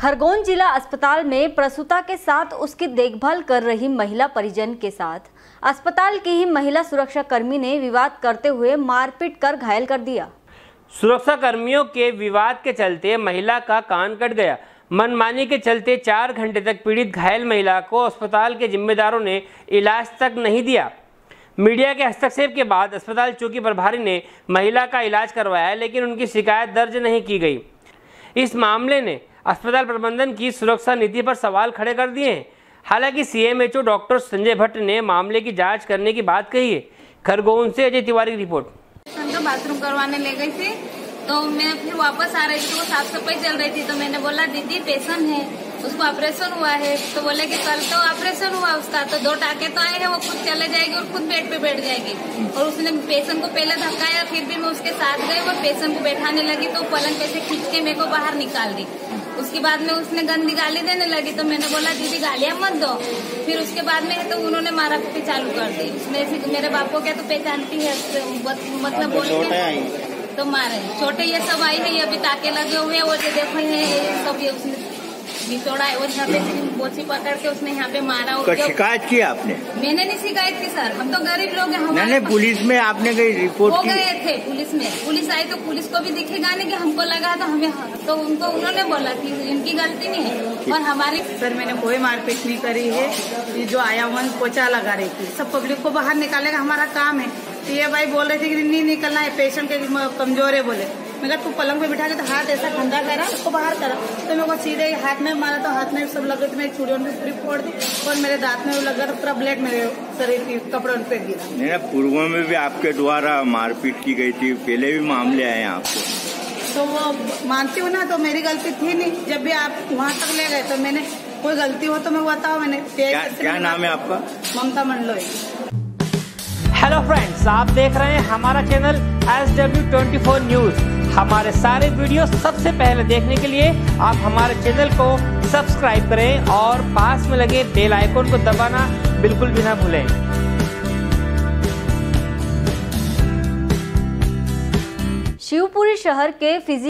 खरगोन जिला अस्पताल में प्रसूता के साथ उसकी देखभाल कर रही महिला परिजन के साथ अस्पताल की ही महिला सुरक्षा कर्मी ने विवाद करते हुए मारपीट कर घायल कर दिया। सुरक्षा कर्मियों के विवाद के चलते महिला का कान कट गया। मनमानी के चलते 4 घंटे तक पीड़ित घायल महिला को अस्पताल के जिम्मेदारों ने इलाज तक नहीं दिया। मीडिया के हस्तक्षेप के बाद अस्पताल चौकी प्रभारी ने महिला का इलाज करवाया, लेकिन उनकी शिकायत दर्ज नहीं की गई। इस मामले ने अस्पताल प्रबंधन की सुरक्षा नीति पर सवाल खड़े कर दिए हैं। हालांकि सीएमएचओ डॉक्टर संजय भट्ट ने मामले की जांच करने की बात कही है। खरगोन से अजय तिवारी की रिपोर्ट। तो बाथरूम करवाने ले गई थी, तो मैं फिर वापस आ रही थी, वो साफ सफाई चल रही थी, तो मैंने बोला दीदी पेशेंट है, उसको ऑपरेशन हुआ है। तो बोले कि कल तो ऑपरेशन हुआ उसका, तो 2 टाके तो आए हैं, वो खुद चले जाएगी और खुद बेड पे बैठ जाएगी। और उसने पेशेंट को पहले धक्काया, फिर भी मैं उसके साथ गई, वो पेशेंट को बैठाने लगी तो पलंग पे से खींच के मेरे को बाहर निकाल दी। उसके बाद में उसने गंदी गाली देने लगी, तो मैंने बोला दीदी गालियां मत दो। फिर उसके बाद में तो उन्होंने मारा पीटी चालू कर दी। उसने ऐसे मेरे बाप को क्या तो पहचानती है, मतलब बोल तो मारे छोटे ये सब आई है, ये अभी ताके लगे हुए हैं, वो जो देखो ये सब ये उसने बिछोड़ा है, वो यहाँ पे बोची पकड़ के उसने यहाँ पे मारा। और शिकायत की आपने? मैंने नहीं शिकायत की सर, हम तो गरीब लोग हैं। नहीं, पुलिस में आपने गई रिपोर्ट हो गए थे पुलिस में, पुलिस आई तो पुलिस को भी दिखेगा नहीं कि हमको लगा तो हमें, तो उनको उन्होंने बोला कि इनकी गलती नहीं है और हमारी। सर मैंने कोई मारपीट नहीं करी है, ये जो आया हुआ पोछा लगा रही थी, सब पब्लिक को बाहर निकालेगा हमारा काम है। तो ये भाई बोल रहे थे कि नहीं निकलना है, पेशेंट के कमजोर है बोले। मगर तू पलंग पे बिठा के तो हाथ ऐसा ठंडा करा, उसको बाहर करा, तो मेरे को सीधे हाथ में मारा, तो हाथ में सब लगे, तो मेरी चूड़ियों में पूरी फोड़ दी और मेरे दांत में लगा, तो पूरा ब्लड मेरे शरीर की कपड़ों पे गिरा। नहीं, पूर्व में भी आपके द्वारा मारपीट की गई थी, पहले भी मामले आए हैं आपको? तो वो मानती हूँ ना, तो मेरी गलती थी नहीं। जब भी आप वहाँ तक ले गए तो मैंने कोई गलती हो तो मैं बताओ। मैंने क्या नाम है आपका? ममता मंडलोई। हेलो फ्रेंड्स, आप देख रहे हैं हमारा चैनल SW24 न्यूज। हमारे सारे वीडियो सबसे पहले देखने के लिए आप हमारे चैनल को सब्सक्राइब करें और पास में लगे बेल आइकन को दबाना बिल्कुल भी ना भूलें। शिवपुरी शहर के फिजिकल